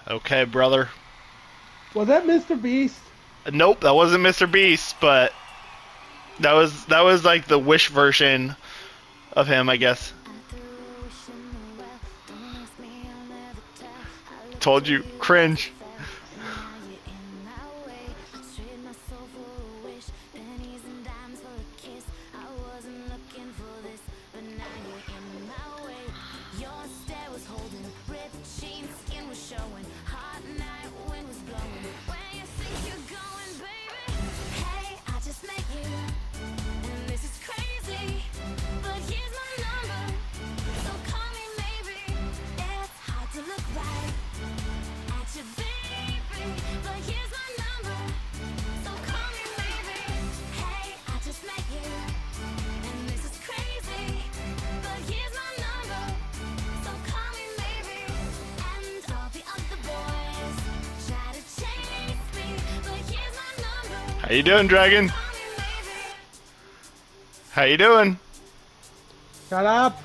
Okay, brother. Was that Mr. Beast? Nope, that wasn't Mr. Beast, but that was like the Wish version of him, I guess. Told you, cringe. How you doing, Dragon? How you doing? Shut up.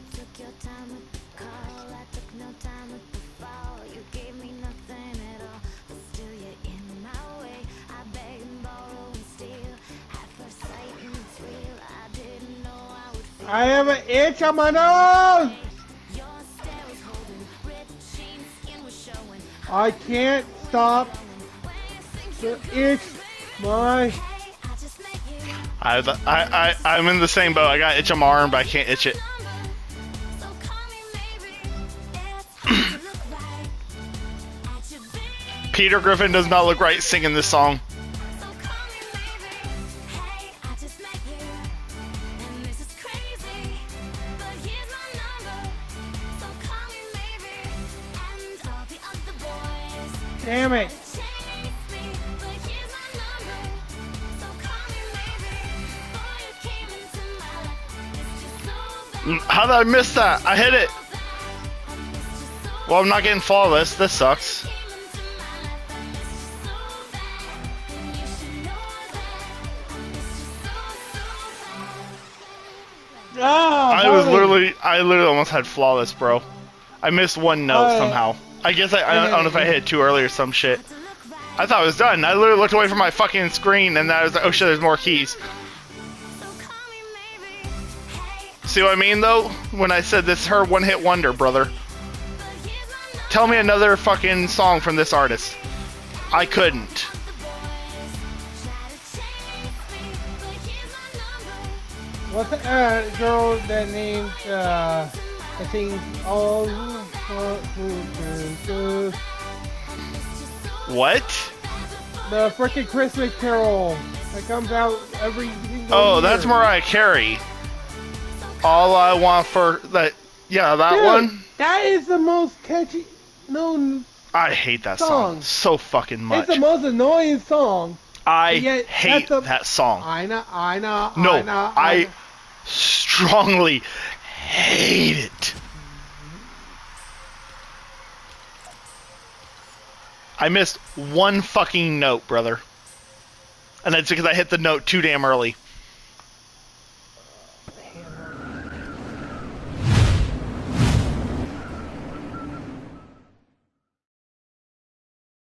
I have an itch on my nose. I can't stop the itch. I'm in the same boat. I got itch on my arm, but I can't itch it. Peter Griffin does not look right singing this song. Damn it. How did I miss that? I hit it. Well, I'm not getting flawless. This sucks. Oh, I literally almost had flawless, bro. I missed one note somehow. I guess I don't know if I hit it too early or some shit. I thought it was done. I literally looked away from my fucking screen and I was like, oh shit, there's more keys. See what I mean, though? When I said this is her one-hit wonder, brother. Tell me another fucking song from this artist. I couldn't. What's the girl that named, I think, all... What? The frickin' Christmas Carol that comes out every Oh, that's Mariah Carey. All I want for that, yeah, that Dude, one. That is the most catchy known. I hate that song so fucking much. It's the most annoying song. I hate that song. I know. No, I strongly hate it. I missed one fucking note, brother. And that's because I hit the note too damn early.